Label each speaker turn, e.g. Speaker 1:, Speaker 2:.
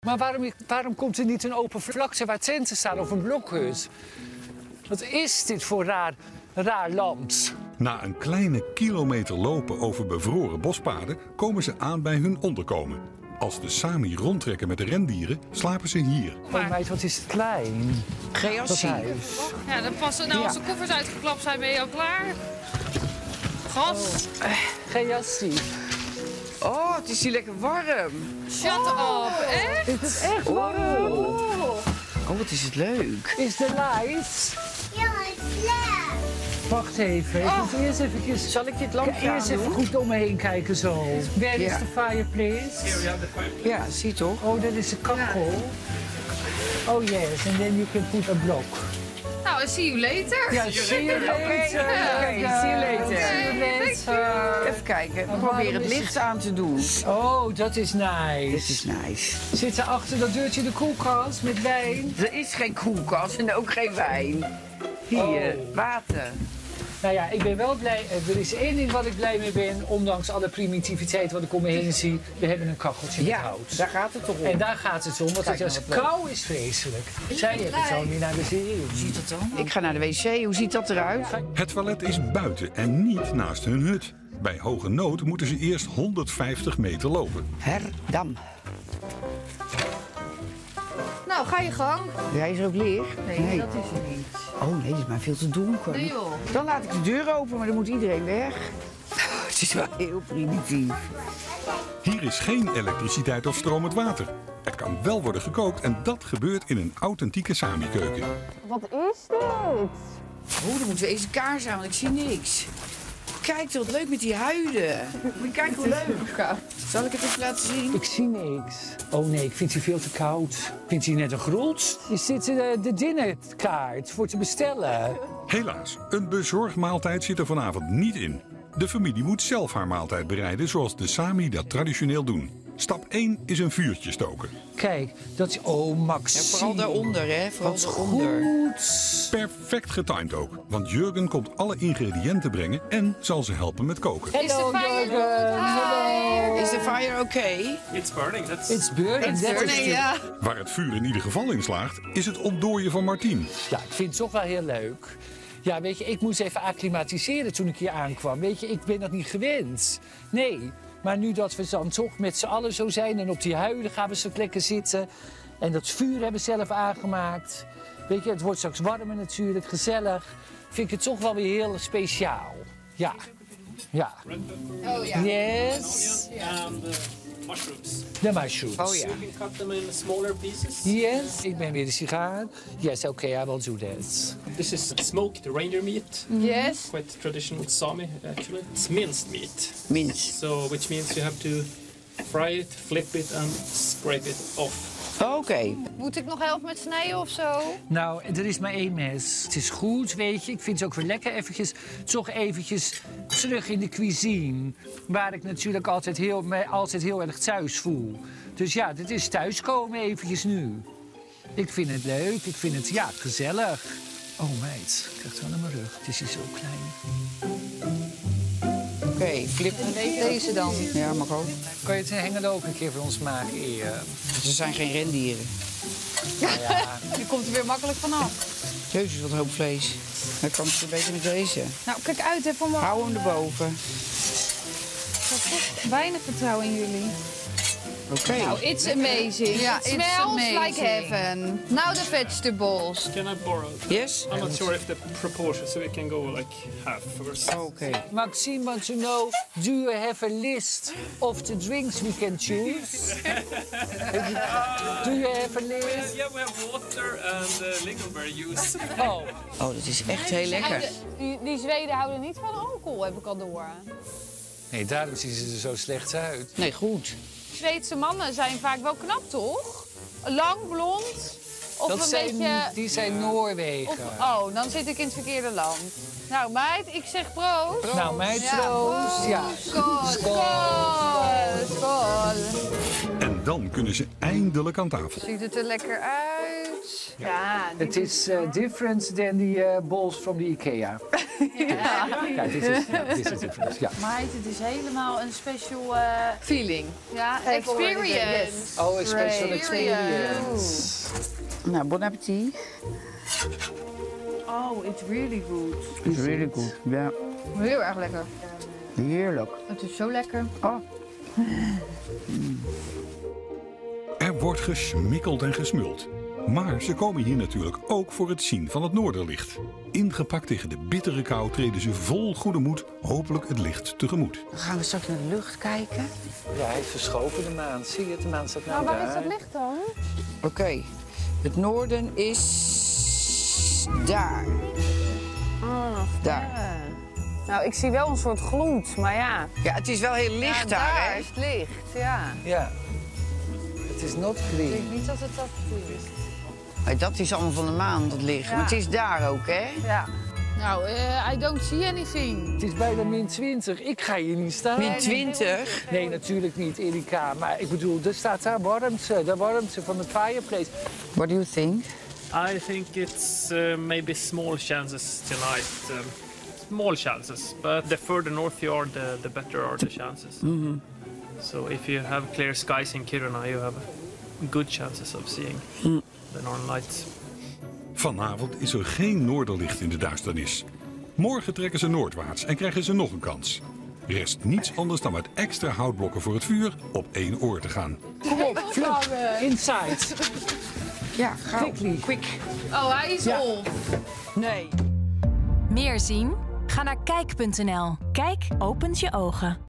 Speaker 1: Maar waarom komt er niet een open vlakte waar tenten staan of een blokhut? Wat is dit voor raar land?
Speaker 2: Na een kleine kilometer lopen over bevroren bospaden komen ze aan bij hun onderkomen. Als de Sami rondtrekken met de rendieren, slapen ze hier.
Speaker 1: Oh meid, wat is het klein. Dat
Speaker 3: GLC.
Speaker 1: huis.
Speaker 4: Ja, dan passen nou als de koffers uitgeklapt zijn, ben je al klaar. Gas.
Speaker 1: Geen jassie.
Speaker 3: Oh, het is hier lekker warm.
Speaker 4: Shut up, echt?
Speaker 1: Is het echt warm?
Speaker 3: Oh, wat is het leuk.
Speaker 1: Is de light?
Speaker 5: Ja, het is leuk.
Speaker 1: Wacht even, ik moet eerst even...
Speaker 3: Zal ik dit lampje
Speaker 1: Eerst even
Speaker 3: aandoen?
Speaker 1: goed om me heen kijken zo. Where is
Speaker 3: Ja.
Speaker 1: the fireplace?
Speaker 3: Ja, zie je toch?
Speaker 1: Oh, dat is de kachel. Oh yes, and then you can put a block.
Speaker 4: Nou, see you later.
Speaker 1: Ja, see you later.
Speaker 3: Oké, see you later.
Speaker 1: See you later.
Speaker 3: Even kijken, we proberen het licht aan te doen.
Speaker 1: Oh, dat is nice.
Speaker 3: Dit is nice.
Speaker 1: Zit er achter dat deurtje de koelkast met wijn?
Speaker 3: Er is geen koelkast en ook geen wijn. Hier, water.
Speaker 1: Nou ja, ik ben wel blij. Er is één ding wat ik blij mee ben, ondanks alle primitiviteit wat ik om me heen zie. We hebben een kacheltje met
Speaker 3: Ja,
Speaker 1: hout.
Speaker 3: daar gaat het toch om.
Speaker 1: En daar gaat het om, want
Speaker 3: Kijk
Speaker 1: het
Speaker 3: nou
Speaker 1: is
Speaker 3: wat leuk.
Speaker 1: kou is vreselijk. Zij hebben het zo niet naar de zin.
Speaker 3: Ziet dat dan? Ik ga naar de wc, hoe ziet dat eruit?
Speaker 2: Het toilet is buiten en niet naast hun hut. Bij hoge nood moeten ze eerst 150 meter lopen.
Speaker 3: Herdam.
Speaker 4: Nou, ga je gang.
Speaker 3: Hij is er ook leeg?
Speaker 4: Nee, dat is er niet.
Speaker 3: Oh nee, het is maar veel te donker.
Speaker 4: Nee, joh.
Speaker 3: Dan laat ik de deur open, maar dan moet iedereen weg. Het is wel heel primitief.
Speaker 2: Hier is geen elektriciteit of stromend water. Er kan wel worden gekookt en dat gebeurt in een authentieke Sami-keuken.
Speaker 4: Wat is dit?
Speaker 3: Oh, dan moeten we eens een kaars aan, want ik zie niks. Kijk, wat leuk met die huiden. Moet je kijken hoe leuk. Zal ik het even laten zien?
Speaker 1: Ik zie niks. Oh nee, ik vind die veel te koud. Vindt hij net een grot? Is dit de dinnerkaart voor te bestellen?
Speaker 2: Helaas, een bezorgmaaltijd zit er vanavond niet in. De familie moet zelf haar maaltijd bereiden zoals de Sami dat traditioneel doen. Stap 1 is een vuurtje stoken.
Speaker 1: Kijk, dat is... Oh, Max.
Speaker 3: Ja, vooral daaronder, hè? Vooral daaronder.
Speaker 1: Goed.
Speaker 2: Perfect getimed ook, want Jurgen komt alle ingrediënten brengen en zal ze helpen met koken.
Speaker 4: Is de
Speaker 1: Hello,
Speaker 4: fire
Speaker 1: Jurgen. Hello.
Speaker 3: Is de fire oké?
Speaker 6: It's burning. That's
Speaker 1: It's burning.
Speaker 3: It's
Speaker 1: that is
Speaker 3: burning,
Speaker 1: the-
Speaker 3: ja.
Speaker 2: Waar het vuur in ieder geval in slaagt, is het ontdooien van Martien.
Speaker 1: Ja, ik vind het toch wel heel leuk. Ja, weet je, ik moest even acclimatiseren toen ik hier aankwam. Weet je, ik ben dat niet gewend. Nee, maar nu dat we dan toch met z'n allen zo zijn en op die huiden gaan we zo lekker zitten. En dat vuur hebben we zelf aangemaakt. Weet je, het wordt straks warmer natuurlijk, gezellig. Vind ik het toch wel weer heel speciaal. Ja. Ja.
Speaker 4: Oh ja.
Speaker 1: Yes.
Speaker 6: and mushrooms.
Speaker 1: De mushrooms.
Speaker 3: Oh ja.
Speaker 6: You can cut them in smaller pieces.
Speaker 1: Yes. Ik ben weer de sigaar. Yes, okay, I will do that.
Speaker 6: This is smoked reindeer meat.
Speaker 4: Yes.
Speaker 6: Quite traditional Sami, actually. It's minced meat.
Speaker 3: Minst.
Speaker 6: So, which means you have to fry it, flip it, and scrape it off.
Speaker 3: Oké.
Speaker 4: Moet ik nog helpen met snijden of zo?
Speaker 1: Nou, er is maar één mes. Het is goed, weet je. Ik vind het ook weer lekker toch eventjes terug in de cuisine. Waar ik natuurlijk mij altijd heel erg thuis voel. Dus ja, dit is thuiskomen eventjes nu. Ik vind het leuk. Ik vind het, ja, gezellig. Oh meid, ik krijg het wel aan mijn rug. Het is hier zo klein.
Speaker 3: Oké, flip.
Speaker 4: Deze dan.
Speaker 3: Ja, mag ook.
Speaker 1: Kan je het hengelen ook een keer voor ons maken, Eer?
Speaker 3: Er zijn geen rendieren.
Speaker 4: Die komt er weer makkelijk vanaf.
Speaker 3: Jezus, wat een hoop vlees. Dan kan het beter met deze.
Speaker 4: Nou, kijk uit hè, voor me.
Speaker 3: Hou hem erboven.
Speaker 4: Ik heb toch weinig vertrouwen in jullie.
Speaker 3: Oké.
Speaker 4: Nou, it's amazing.
Speaker 5: Ja,
Speaker 4: It
Speaker 5: it's
Speaker 4: smells
Speaker 5: amazing.
Speaker 4: like heaven. Now the vegetables.
Speaker 6: Can I borrow?
Speaker 3: Yes?
Speaker 6: I'm not sure if the proportion, so we can go like half first.
Speaker 3: Oké.
Speaker 1: Maxime wants to know, do you have a list of the drinks we can choose? Do you have a list?
Speaker 6: Yeah, we have water and lingonberry juice.
Speaker 1: Oh,
Speaker 3: Oh, dat is echt heel lekker.
Speaker 4: Die Zweden houden niet van alcohol, heb ik al door.
Speaker 1: nee, daarom zien ze er zo slecht uit.
Speaker 3: Nee, goed.
Speaker 4: Zweedse mannen zijn vaak wel knap, toch? Lang, blond. Of
Speaker 1: Dat
Speaker 4: een
Speaker 1: zijn,
Speaker 4: beetje...
Speaker 1: die zijn Noorwegen.
Speaker 4: Oh, dan zit ik in het verkeerde land. Nou, meid, ik zeg proost.
Speaker 1: Nou, mijn troost. Ja.
Speaker 4: Skoll, skoll, skoll.
Speaker 2: En dan kunnen ze eindelijk aan tafel.
Speaker 7: Ziet het er lekker uit? Ja,
Speaker 1: Het is different than the balls from the IKEA. Ja, dit is different. Ja.
Speaker 7: Maar het is helemaal een special
Speaker 3: Feeling.
Speaker 7: experience.
Speaker 1: Oh, a special experience.
Speaker 3: Nou, bon appetit.
Speaker 7: Oh, it's really good.
Speaker 3: Is really good. Ja,
Speaker 7: Heel erg lekker.
Speaker 3: heerlijk.
Speaker 7: Het is zo lekker.
Speaker 3: Oh.
Speaker 2: Er wordt gesmikkeld en gesmuld. Maar ze komen hier natuurlijk ook voor het zien van het noorderlicht. Ingepakt tegen de bittere kou treden ze vol goede moed hopelijk het licht tegemoet.
Speaker 3: Dan gaan we straks naar de lucht kijken.
Speaker 1: Ja, hij heeft verschoven de maan. Zie je, de maan staat nou
Speaker 7: Maar
Speaker 1: daar.
Speaker 7: waar is het licht dan?
Speaker 3: Oké, het noorden is daar. Daar.
Speaker 7: Nou, ik zie wel een soort gloed, maar ja.
Speaker 3: Ja, het is wel heel licht daar,
Speaker 7: daar
Speaker 3: hè?
Speaker 7: is het licht, ja.
Speaker 1: Ja. Het is not
Speaker 7: Ik
Speaker 1: green.
Speaker 7: denk niet dat het dat is.
Speaker 3: Dat is allemaal van de maan, dat licht.
Speaker 7: Ja.
Speaker 3: Maar het is daar ook, hè?
Speaker 7: Ja. Nou, I don't see anything.
Speaker 1: Het is bijna min 20. Ik ga hier niet staan.
Speaker 3: Min 20.
Speaker 1: Nee, natuurlijk niet, Erika. Maar ik bedoel, er staat daar warmte. De warmte van de fireplace.
Speaker 3: What do you think?
Speaker 6: I think it's maybe small chances tonight. Small chances, but the further north you are, the better are the chances. So if you have clear skies in Kiruna, you have good chances of seeing the northern lights.
Speaker 2: Vanavond is er geen noorderlicht in de duisternis. Morgen trekken ze noordwaarts en krijgen ze nog een kans. Rest niets anders dan met extra houtblokken voor het vuur op één oor te gaan.
Speaker 1: Kom op, vlug. Inside.
Speaker 3: Ja, gauw. Quick.
Speaker 7: Oh, hij is off.
Speaker 3: Nee.
Speaker 8: Meer zien? Ga naar kijk.nl. Kijk opent je ogen.